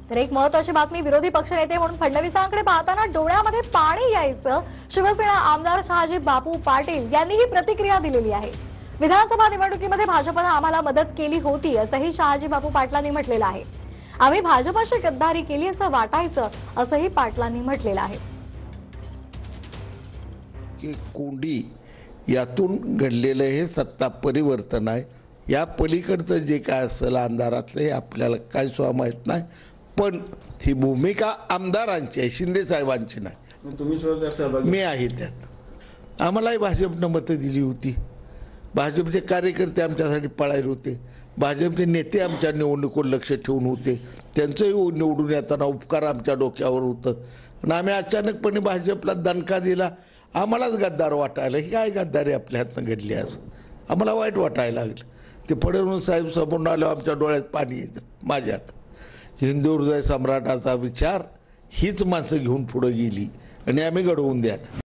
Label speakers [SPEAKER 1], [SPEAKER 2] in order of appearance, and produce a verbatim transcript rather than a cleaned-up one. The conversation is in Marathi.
[SPEAKER 1] तर एक महत्त्वाची बातमी, विरोधी पक्षनेते म्हणून फडणवीसांकडे पाहताना डोळ्यामध्ये पाणी यायचं, शिवसेना आमदार शहाजी बापू पाटील यांनी ही प्रतिक्रिया दिलेली आहे। विधानसभा निवडणुकीमध्ये भाजपने आम्हाला मदत केली होती असंही शहाजी बापू पाटलांनी म्हटलेलं आहे। आम्ही भाजपशी गद्दारी केली असं वाटायचं असंही पाटलांनी म्हटलेलं आहे।
[SPEAKER 2] की कोंडी यातून घडलेलं हे सत्ता परिवर्तन आहे। या पलीकडचं जे काय असेल अंधारातलं हे आपल्याला काय सुद्धा माहित नाही, पण ही भूमिका आमदारांची आहे, शिंदे साहेबांची नाही।
[SPEAKER 3] तुम्ही सुद्धा सहभागी
[SPEAKER 2] मी आहे त्यात। आम्हालाही भाजपनं मतं दिली होती, भाजपचे कार्यकर्ते आमच्यासाठी पळायला होते, भाजपचे नेते आमच्या निवडणुकीवर लक्ष ठेवून होते, त्यांचंही निवडून येताना उपकार आमच्या डोक्यावर होतं आणि आम्ही अचानकपणे भाजपला दणका दिला। आम्हालाच गद्दार वाटायला, ही काय गद्दारी आपल्या हातनं घडली आज, आम्हाला वाईट वाटायला लागलं। ते फडणवीस साहेब समोरून आल्यावर आमच्या डोळ्यात पाणी येतं माझ्यात। हिंदू हृदय सम्राटाचा विचार हीच माणसं घेऊन पुढे गेली आणि आम्ही घडवून द्या।